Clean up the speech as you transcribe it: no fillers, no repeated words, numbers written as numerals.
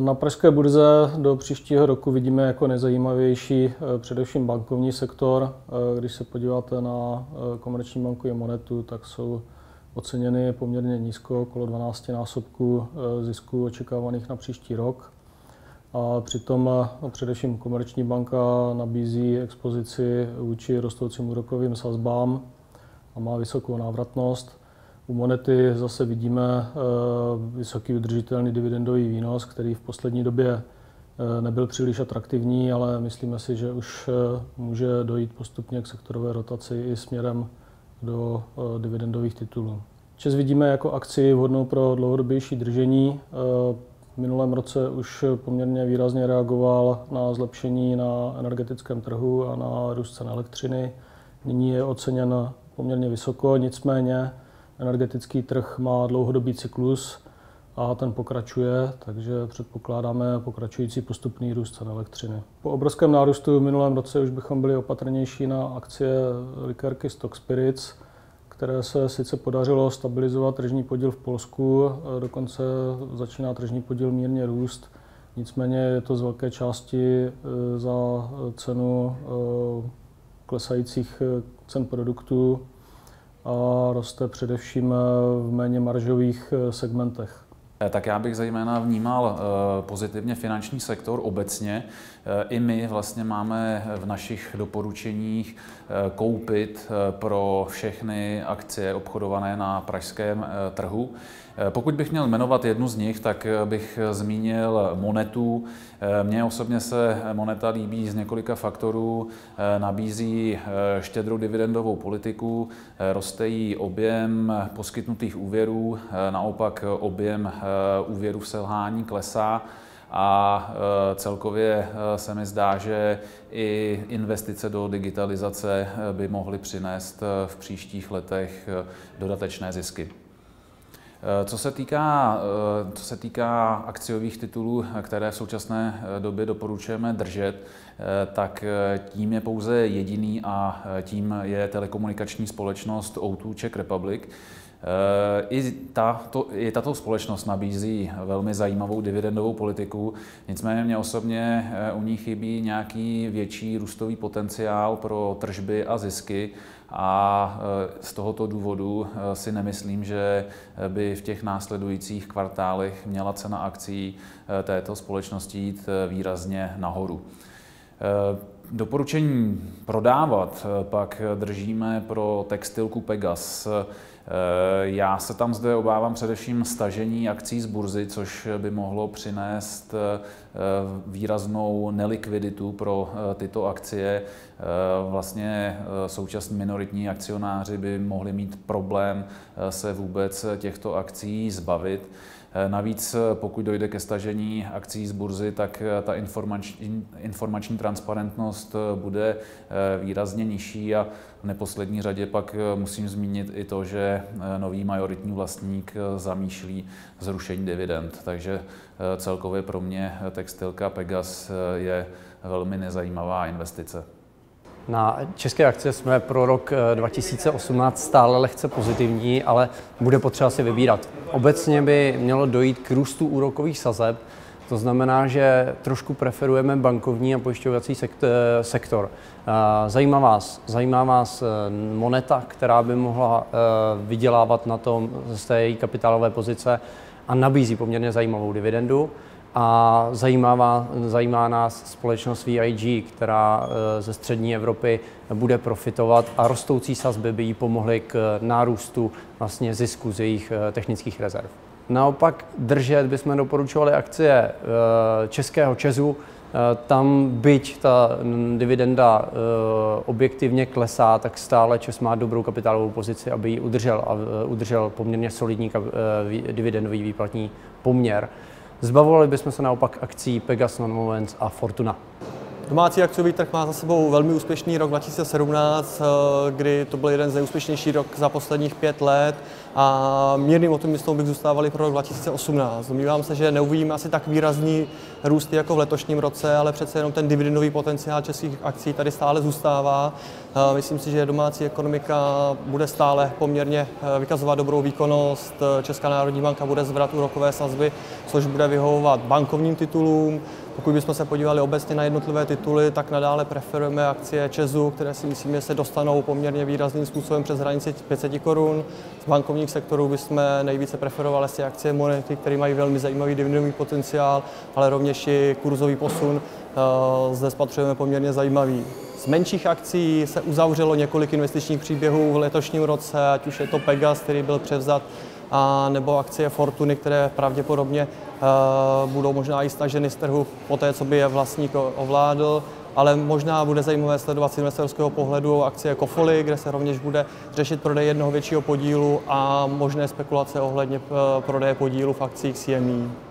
Na pražské burze do příštího roku vidíme jako nejzajímavější především bankovní sektor. Když se podíváte na Komerční banku i Monetu, tak jsou oceněny poměrně nízko, okolo 12násobků zisků očekávaných na příští rok. A přitom především Komerční banka nabízí expozici vůči rostoucím úrokovým sazbám a má vysokou návratnost. U Monety zase vidíme vysoký udržitelný dividendový výnos, který v poslední době nebyl příliš atraktivní, ale myslíme si, že už může dojít postupně k sektorové rotaci i směrem do dividendových titulů. ČEZ vidíme jako akci vhodnou pro dlouhodobější držení. V minulém roce už poměrně výrazně reagoval na zlepšení na energetickém trhu a na růst cen elektřiny. Nyní je oceněn poměrně vysoko, nicméně energetický trh má dlouhodobý cyklus a ten pokračuje, takže předpokládáme pokračující postupný růst cen elektřiny. Po obrovském nárůstu v minulém roce už bychom byli opatrnější na akcie likérky Stock Spirits, které se sice podařilo stabilizovat tržní podíl v Polsku, dokonce začíná tržní podíl mírně růst, nicméně je to z velké části za cenu klesajících cen produktů a roste především v méně maržových segmentech. Tak já bych zejména vnímal pozitivně finanční sektor obecně. I my vlastně máme v našich doporučeních koupit pro všechny akcie obchodované na pražském trhu. Pokud bych měl jmenovat jednu z nich, tak bych zmínil Monetu. Mně osobně se Moneta líbí z několika faktorů. Nabízí štědrou dividendovou politiku, roste jí objem poskytnutých úvěrů, naopak objem úvěrů v selhání klesá a celkově se mi zdá, že i investice do digitalizace by mohly přinést v příštích letech dodatečné zisky. Co se týká akciových titulů, které v současné době doporučujeme držet, tak tím je pouze jediný a tím je telekomunikační společnost O2 Czech Republic. I tato společnost nabízí velmi zajímavou dividendovou politiku, nicméně mě osobně u ní chybí nějaký větší růstový potenciál pro tržby a zisky a z tohoto důvodu si nemyslím, že by v těch následujících kvartálech měla cena akcií této společnosti jít výrazně nahoru. Doporučení prodávat pak držíme pro textilku Pegas. Já se tam zde obávám především stažení akcí z burzy, což by mohlo přinést výraznou nelikviditu pro tyto akcie. Vlastně současní minoritní akcionáři by mohli mít problém se vůbec těchto akcí zbavit. Navíc pokud dojde ke stažení akcí z burzy, tak ta informační transparentnost bude výrazně nižší a v neposlední řadě pak musím zmínit i to, že nový majoritní vlastník zamýšlí zrušení dividend. Takže celkově pro mě textilka Pegas je velmi nezajímavá investice. Na české akcie jsme pro rok 2018 stále lehce pozitivní, ale bude potřeba si vybírat. Obecně by mělo dojít k růstu úrokových sazeb, to znamená, že trošku preferujeme bankovní a pojišťovací sektor. Zajímá vás Moneta, která by mohla vydělávat na tom z té její kapitálové pozice a nabízí poměrně zajímavou dividendu. A zajímá nás společnost VIG, která ze střední Evropy bude profitovat a rostoucí sazby by jí pomohly k nárůstu vlastně zisku z jejich technických rezerv. Naopak držet bychom doporučovali akcie českého ČEZu. Tam, byť ta dividenda objektivně klesá, tak stále ČEZ má dobrou kapitálovou pozici, aby ji udržel poměrně solidní dividendový výplatní poměr. Zbavovali bychom se naopak akcí Pegas, Nonwovens a Fortuna. Domácí akciový trh má za sebou velmi úspěšný rok 2017, kdy to byl jeden z nejúspěšnějších rok za posledních 5 let a mírným optimistou bych zůstávali pro rok 2018. Domnívám se, že neuvidíme asi tak výrazný růst jako v letošním roce, ale přece jenom ten dividendový potenciál českých akcí tady stále zůstává. Myslím si, že domácí ekonomika bude stále poměrně vykazovat dobrou výkonnost. Česká národní banka bude zvedat úrokové sazby, což bude vyhovovat bankovním titulům. Pokud bychom se podívali obecně na jednotlivé tituly, tak nadále preferujeme akcie ČEZu, které si myslím, že se dostanou poměrně výrazným způsobem přes hranici 500 korun. Z bankovních sektorů bychom nejvíce preferovali si akcie Monety, které mají velmi zajímavý dividendový potenciál, ale rovněž i kurzový posun zde spatřujeme poměrně zajímavý. Z menších akcí se uzavřelo několik investičních příběhů v letošním roce, ať už je to Pegas, který byl převzat, a nebo akcie Fortuny, které pravděpodobně budou možná i staženy z trhu po té, co by je vlastník ovládl, ale možná bude zajímavé sledovat z investorského pohledu akcie Kofoly, kde se rovněž bude řešit prodej jednoho většího podílu a možné spekulace ohledně prodeje podílu v akcích CME.